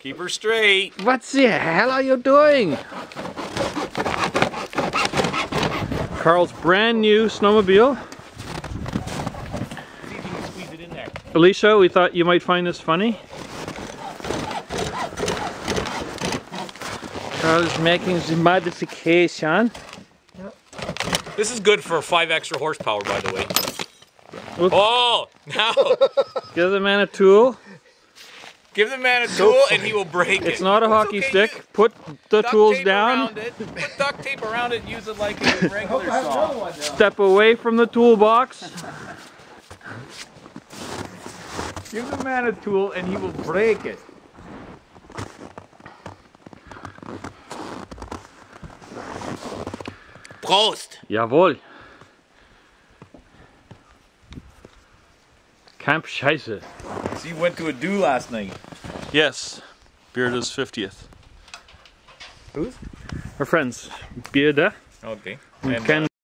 Keep her straight. What the hell are you doing? Carl's brand new snowmobile. See if you can squeeze it in there. Alicia, we thought you might find this funny. Carl is making the modification. This is good for 5 extra horsepower, by the way. Oops. Oh, now Give the man a tool. give the man a tool and he will break it. It's not a hockey okay, stick. Put the Duct tools tape down. around it. Put duct tape around it and use it like a regular saw. Step away from the toolbox. Give the man a tool and he will break it. Prost! Jawohl. Camp Scheiße. So you went to a do last night. Yes. Bearda's 50th. Who's? Her friends. Bearda. Okay. And And Ken